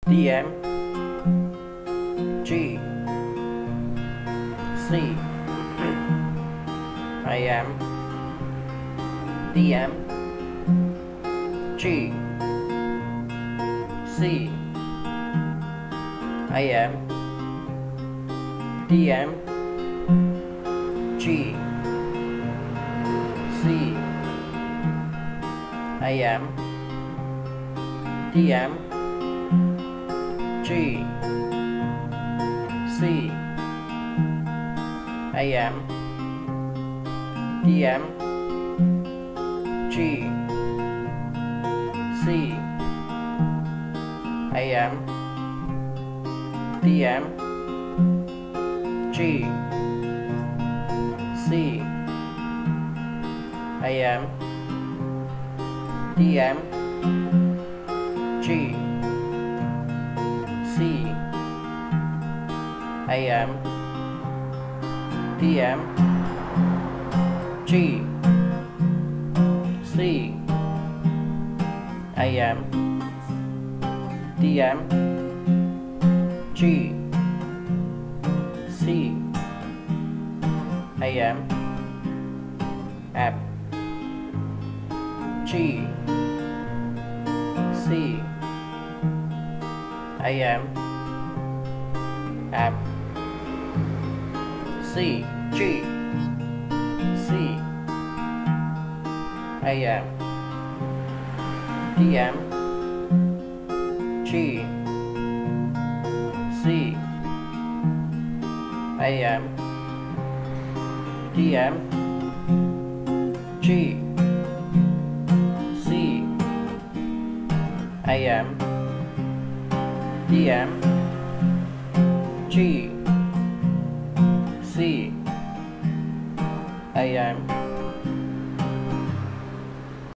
DM G C AM DM G C AM DM G C AM DM G C AM DM G C AM DM G C AM DM G C AM DM G C AM DM G C AM F G C AM F C G C AM DM G C AM DM G C AM DM G C AM